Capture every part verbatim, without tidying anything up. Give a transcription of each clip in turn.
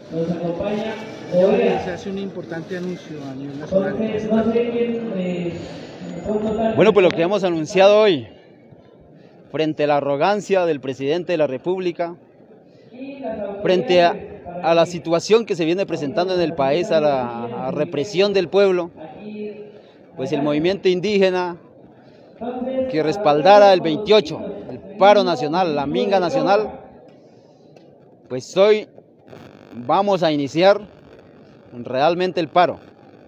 Nos acompaña Hoy se hace un importante anuncio a nivel nacional. Entonces, no sé quién, eh, bueno, pues lo que hemos anunciado hoy, frente a la arrogancia del presidente de la República, frente a, a la situación que se viene presentando en el país, a la a represión del pueblo, pues el movimiento indígena que respaldara el veintiocho, el paro nacional, la minga nacional, pues hoy vamos a iniciar realmente el paro.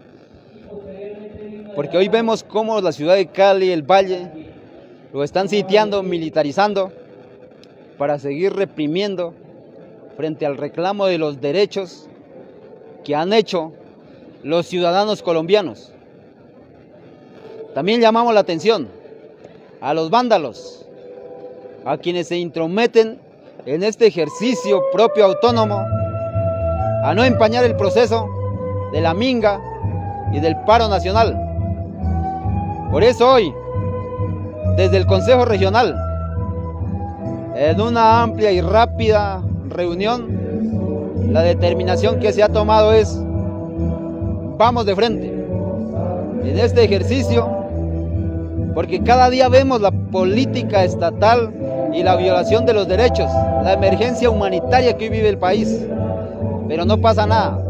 Porque hoy vemos cómo la ciudad de Cali, el Valle, lo están sitiando, militarizando, para seguir reprimiendo frente al reclamo de los derechos que han hecho los ciudadanos colombianos. También llamamos la atención a los vándalos, a quienes se intrometen en este ejercicio propio autónomo, a no empañar el proceso de la minga y del paro nacional. Por eso hoy, desde el Consejo Regional, en una amplia y rápida reunión, la determinación que se ha tomado es: vamos de frente en este ejercicio, porque cada día vemos la política estatal y la violación de los derechos, la emergencia humanitaria que hoy vive el país, pero no pasa nada.